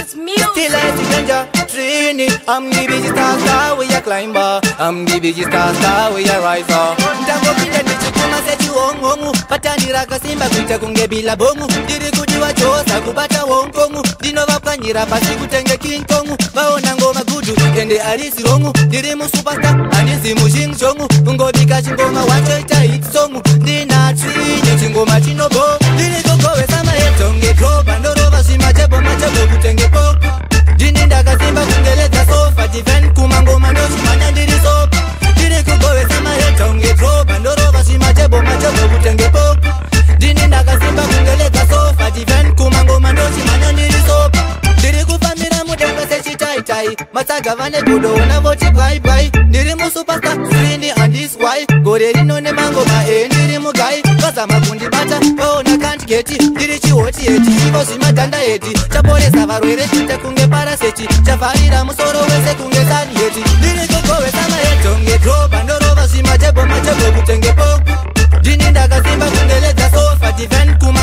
It's music. Still like the ganja, Trini. I'm the busy star, we a climber. I'm the busy star, we a riser. Ntango kinda nichukuma sechi wongongu. Patandira kasimba kuita kungebila bongu. Diri kujiwa chosa kubata wongongu. Dino vapanyira pasi kutenge kinkongu. Vaona ngoma gudu, ende alisi rongu. Diri mu superstar, anisi mu shingchongu. Ngobika chingoma wacho ita hit songu. Dina Trini, chingoma chinobo. Diri kukowe sama yetonge kroba. Ndoro vashima chebo machebo kutenge poko. Dini ndakasimba kungeleza sofa. Diven kumangoma ndoshi manya ndiri sopa. Diri kukowe sama yetonge kroba. Ndoro vashima chebo machebo kutenge poko. Dini ndakasimba kungeleza sofa. Diven kumangoma ndoshi manya ndiri sopa. Diri kufamira mudenga sechi tai tai. Masaga vane budo unavochi bye bye. Diri mu superstar Trini and this why. Gore rino ne mangoma ndiri mugai. Kaza makundi bata waona can't get it. Diri chiwoti eti ivo shimadanda eti. Chaporesa varwere chite kunge paraseti. Chafarira musoro wese kunge sani eti. Diri kukowe sama yetonge droba. Ndoro vashima chebo machebo kutenge poko. Dini ndakasimba kungeleza sofa. Diven kuma